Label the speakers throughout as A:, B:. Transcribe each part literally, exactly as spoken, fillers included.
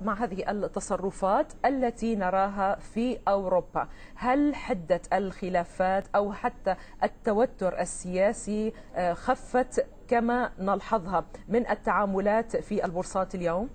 A: مع هذه التصرفات التي نراها في أوروبا، هل حدة الخلافات أو حتى التوتر السياسي خفت كما نلحظها من التعاملات في البورصات اليوم؟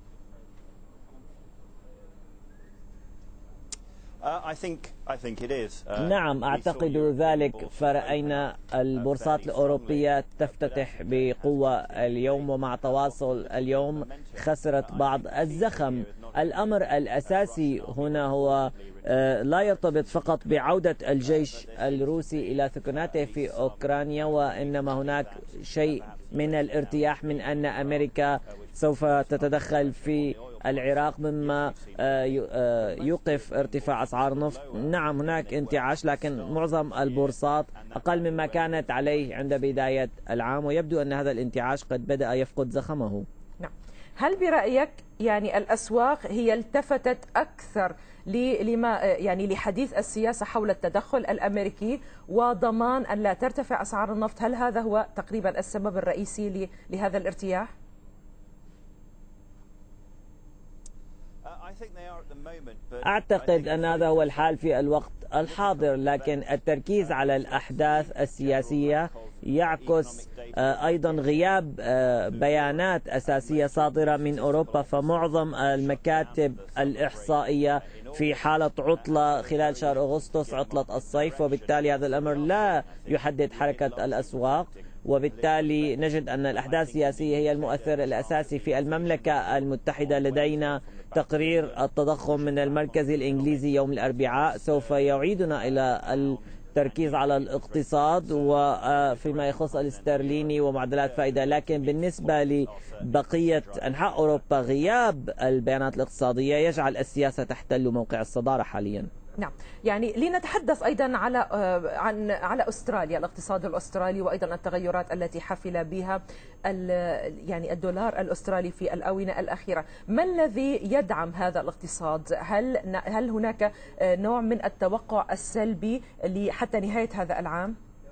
B: نعم، أعتقد ذلك، فرأينا البورصات الأوروبية تفتتح بقوة اليوم، ومع تواصل اليوم خسرت بعض الزخم. الأمر الأساسي هنا هو لا يرتبط فقط بعودة الجيش الروسي إلى سكناته في أوكرانيا، وإنما هناك شيء من الارتياح من أن أمريكا سوف تتدخل في العراق، مما يوقف ارتفاع أسعار النفط. نعم، هناك انتعاش، لكن معظم البورصات أقل مما كانت عليه عند بداية العام، ويبدو أن هذا الانتعاش قد بدأ يفقد زخمه.
A: نعم. هل برأيك يعني الأسواق هي التفتت أكثر لما يعني لحديث السياسة حول التدخل الأمريكي وضمان أن لا ترتفع أسعار النفط؟ هل هذا هو تقريبا السبب الرئيسي لهذا الارتياح؟
B: أعتقد أن هذا هو الحال في الوقت الحاضر، لكن التركيز على الأحداث السياسية يعكس أيضا غياب بيانات أساسية صادرة من أوروبا، فمعظم المكاتب الإحصائية في حالة عطلة خلال شهر أغسطس، عطلة الصيف، وبالتالي هذا الأمر لا يحدد حركة الأسواق، وبالتالي نجد أن الأحداث السياسية هي المؤثر الأساسي. في المملكة المتحدة لدينا تقرير التضخم من المركز الإنجليزي يوم الأربعاء سوف يعيدنا إلى التركيز على الاقتصاد وفيما يخص الاسترليني ومعدلات فائدة، لكن بالنسبة لبقية أنحاء أوروبا غياب البيانات الاقتصادية يجعل السياسة تحتل موقع الصدارة حاليا.
A: نعم، يعني لنتحدث أيضا على عن على أستراليا، الاقتصاد الأسترالي وأيضا التغيرات التي حفل بها يعني الدولار الأسترالي في الآونة الأخيرة. ما الذي يدعم هذا الاقتصاد؟ هل هل هناك نوع من التوقع السلبي حتى نهاية هذا العام؟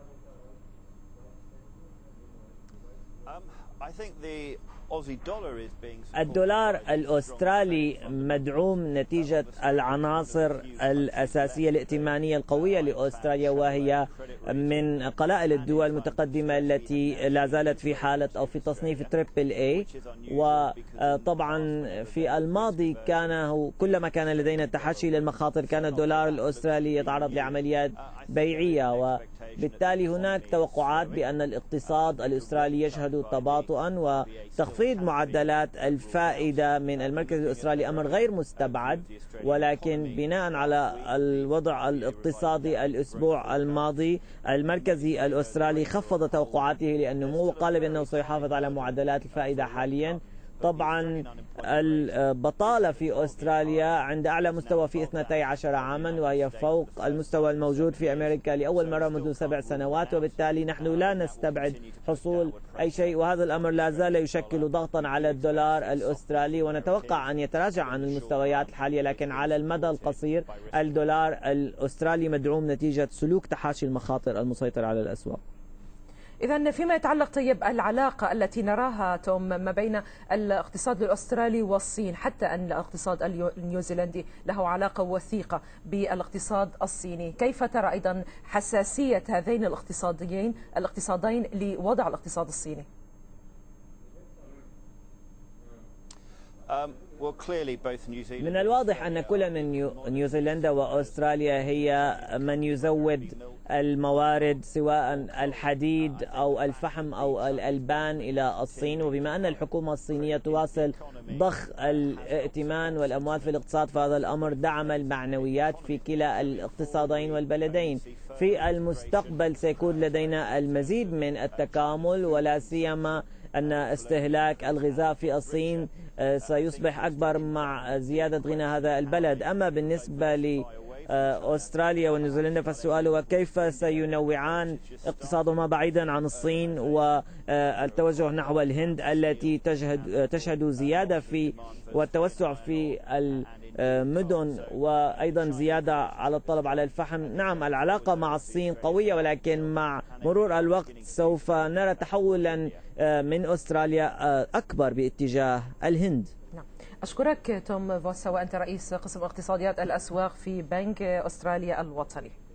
B: الدولار الأسترالي مدعوم نتيجة العناصر الأساسية الائتمانية القوية لأستراليا، وهي من قلائل الدول المتقدمة التي لا زالت في حالة أو في تصنيف تريبل اي. وطبعا في الماضي كان كلما كان لدينا تحشي للمخاطر كان الدولار الأسترالي يتعرض لعمليات بيعية، وبالتالي هناك توقعات بأن الاقتصاد الأسترالي يشهد تباطؤا وتخفيض معدلات الفائدة من المركز الأسترالي أمر غير مستبعد، ولكن بناء على الوضع الاقتصادي الأسبوع الماضي المركزي الأسترالي خفض توقعاته للنمو وقال بأنه سيحافظ على معدلات الفائدة حاليا. طبعا البطالة في أستراليا عند أعلى مستوى في اثنتي عشر عاما، وهي فوق المستوى الموجود في أمريكا لأول مرة منذ سبع سنوات، وبالتالي نحن لا نستبعد حصول أي شيء، وهذا الأمر لا زال يشكل ضغطا على الدولار الأسترالي، ونتوقع أن يتراجع عن المستويات الحالية، لكن على المدى القصير الدولار الأسترالي مدعوم نتيجة سلوك تحاشي المخاطر المسيطر على الأسواق.
A: إذا فيما يتعلق طيب العلاقة التي نراها توم ما بين الاقتصاد الأسترالي والصين، حتى أن الاقتصاد النيوزيلندي له علاقة وثيقة بالاقتصاد الصيني، كيف ترى أيضا حساسية هذين الاقتصاديين الاقتصادين لوضع الاقتصاد الصيني؟
B: من الواضح أن كل من نيوزيلندا وأستراليا هي من يزود الموارد سواء الحديد أو الفحم أو الألبان إلى الصين، وبما أن الحكومة الصينية تواصل ضخ الائتمان والأموال في الاقتصاد فهذا الأمر دعم المعنويات في كلا الاقتصادين والبلدين. في المستقبل سيكون لدينا المزيد من التكامل، ولا سيما أن استهلاك الغذاء في الصين سيصبح أكبر مع زيادة غنى هذا البلد. أما بالنسبة لأستراليا ونيوزيلندا فالسؤال هو كيف سينوعان اقتصادهما بعيدا عن الصين والتوجه نحو الهند التي تشهد تشهد زيادة في والتوسع في المدن وأيضا زيادة على الطلب على الفحم. نعم، العلاقة مع الصين قوية، ولكن مع مرور الوقت سوف نرى تحولا من أستراليا أكبر باتجاه الهند.
A: نعم. أشكرك توم فوسا، وأنت رئيس قسم اقتصاديات الأسواق في بنك أستراليا الوطني.